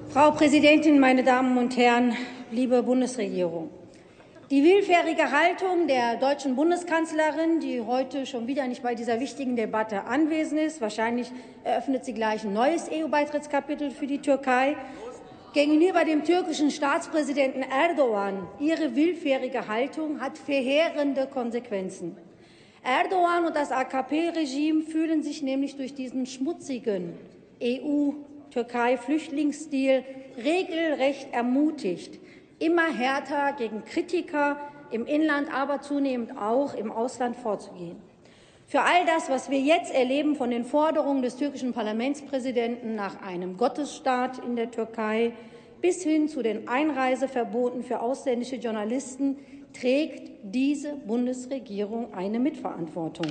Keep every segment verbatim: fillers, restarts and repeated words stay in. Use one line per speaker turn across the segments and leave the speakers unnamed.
Frau Präsidentin, meine Damen und Herren, liebe Bundesregierung! Die willfährige Haltung der deutschen Bundeskanzlerin, die heute schon wieder nicht bei dieser wichtigen Debatte anwesend ist, wahrscheinlich eröffnet sie gleich ein neues E U-Beitrittskapitel für die Türkei, gegenüber dem türkischen Staatspräsidenten Erdogan, ihre willfährige Haltung hat verheerende Konsequenzen. Erdogan und das A K P-Regime fühlen sich nämlich durch diesen schmutzigen E U-Türkei-Flüchtlingsstil regelrecht ermutigt, immer härter gegen Kritiker im Inland, aber zunehmend auch im Ausland vorzugehen. Für all das, was wir jetzt erleben, von den Forderungen des türkischen Parlamentspräsidenten nach einem Gottesstaat in der Türkei bis hin zu den Einreiseverboten für ausländische Journalisten, trägt diese Bundesregierung eine Mitverantwortung.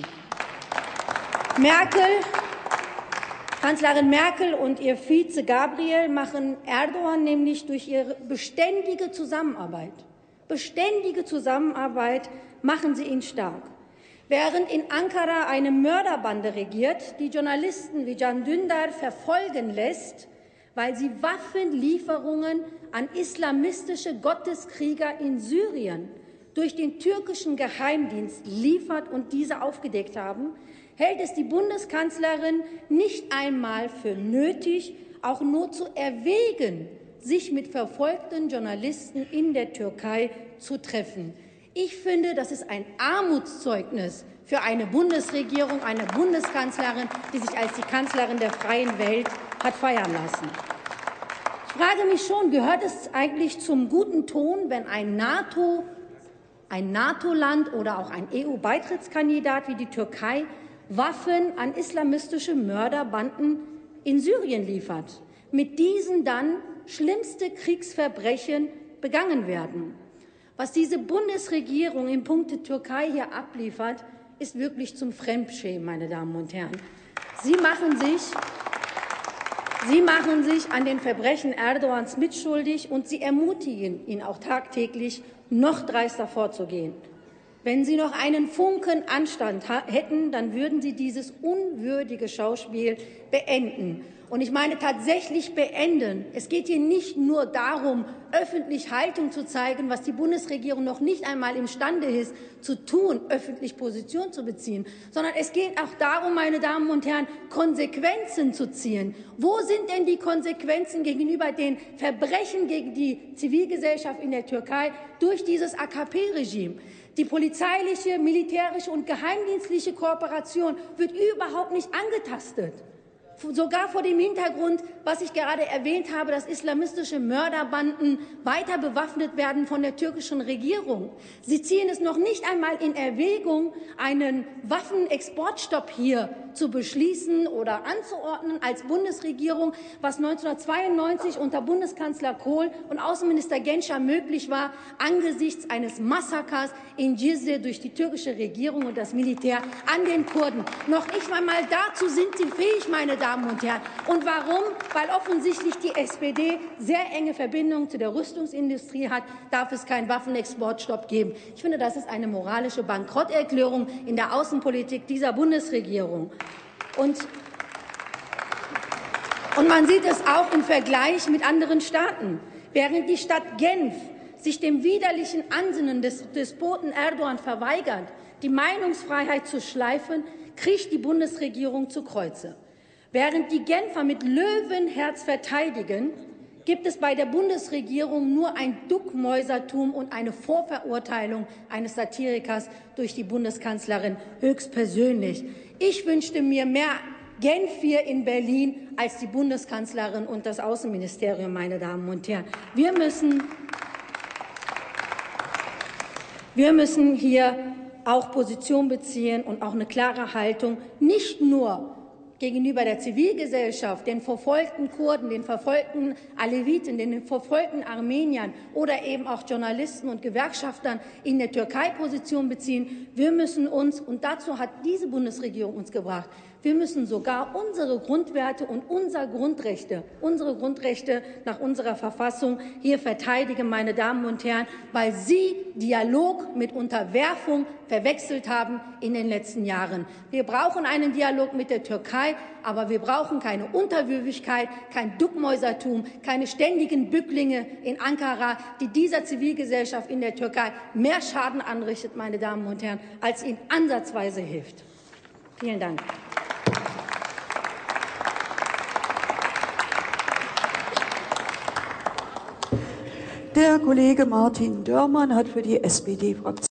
Merkel, Kanzlerin Merkel und ihr Vize Gabriel machen Erdogan nämlich durch ihre beständige Zusammenarbeit, beständige Zusammenarbeit machen sie ihn stark. Während in Ankara eine Mörderbande regiert, die Journalisten wie Can Dündar verfolgen lässt, weil sie Waffenlieferungen an islamistische Gotteskrieger in Syrien durch den türkischen Geheimdienst liefert und diese aufgedeckt haben, hält es die Bundeskanzlerin nicht einmal für nötig, auch nur zu erwägen, sich mit verfolgten Journalisten in der Türkei zu treffen. Ich finde, das ist ein Armutszeugnis für eine Bundesregierung, eine Bundeskanzlerin, die sich als die Kanzlerin der freien Welt hat feiern lassen. Ich frage mich schon, gehört es eigentlich zum guten Ton, wenn ein NATO, ein NATO-Land oder auch ein E U-Beitrittskandidat wie die Türkei Waffen an islamistische Mörderbanden in Syrien liefert, mit diesen dann schlimmste Kriegsverbrechen begangen werden? Was diese Bundesregierung in puncto Türkei hier abliefert, ist wirklich zum Fremdschämen, meine Damen und Herren. Sie machen sich, Sie machen sich an den Verbrechen Erdogans mitschuldig, und Sie ermutigen ihn auch tagtäglich, noch dreister vorzugehen. Wenn Sie noch einen Funken Anstand hätten, dann würden Sie dieses unwürdige Schauspiel beenden. Und ich meine tatsächlich beenden. Es geht hier nicht nur darum, öffentlich Haltung zu zeigen, was die Bundesregierung noch nicht einmal imstande ist zu tun, öffentlich Position zu beziehen, sondern es geht auch darum, meine Damen und Herren, Konsequenzen zu ziehen. Wo sind denn die Konsequenzen gegenüber den Verbrechen gegen die Zivilgesellschaft in der Türkei durch dieses A K P-Regime? Die polizeiliche, militärische und geheimdienstliche Kooperation wird überhaupt nicht angetastet. Sogar vor dem Hintergrund, was ich gerade erwähnt habe, dass islamistische Mörderbanden weiter bewaffnet werden von der türkischen Regierung. Sie ziehen es noch nicht einmal in Erwägung, einen Waffenexportstopp hier zu beschließen oder anzuordnen als Bundesregierung, was neunzehnhundertzweiundneunzig unter Bundeskanzler Kohl und Außenminister Genscher möglich war, angesichts eines Massakers in Cizre durch die türkische Regierung und das Militär an den Kurden. Noch nicht einmal dazu sind Sie fähig, meine Damen und Herren. Und warum? Weil offensichtlich die S P D sehr enge Verbindungen zu der Rüstungsindustrie hat, darf es keinen Waffenexportstopp geben. Ich finde, das ist eine moralische Bankrotterklärung in der Außenpolitik dieser Bundesregierung. Und, und man sieht es auch im Vergleich mit anderen Staaten. Während die Stadt Genf sich dem widerlichen Ansinnen des Despoten Erdogan verweigert, die Meinungsfreiheit zu schleifen, kriecht die Bundesregierung zu Kreuze. Während die Genfer mit Löwenherz verteidigen, gibt es bei der Bundesregierung nur ein Duckmäusertum und eine Vorverurteilung eines Satirikers durch die Bundeskanzlerin höchstpersönlich. Ich wünschte mir mehr Genf hier in Berlin als die Bundeskanzlerin und das Außenministerium, meine Damen und Herren. Wir müssen, wir müssen hier auch Position beziehen und auch eine klare Haltung, nicht nur gegenüber der Zivilgesellschaft, den verfolgten Kurden, den verfolgten Aleviten, den verfolgten Armeniern oder eben auch Journalisten und Gewerkschaftern in der Türkei Position beziehen. Wir müssen uns, und dazu hat diese Bundesregierung uns gebracht, wir müssen sogar unsere Grundwerte und unsere Grundrechte, unsere Grundrechte nach unserer Verfassung hier verteidigen, meine Damen und Herren, weil Sie Dialog mit Unterwerfung verwechselt haben in den letzten Jahren. Wir brauchen einen Dialog mit der Türkei. Türkei. Aber wir brauchen keine Unterwürfigkeit, kein Duckmäusertum, keine ständigen Bücklinge in Ankara, die dieser Zivilgesellschaft in der Türkei mehr Schaden anrichtet, meine Damen und Herren, als ihnen ansatzweise hilft. Vielen Dank.
Der Kollege Martin Dörmann hat für die S P D-Fraktion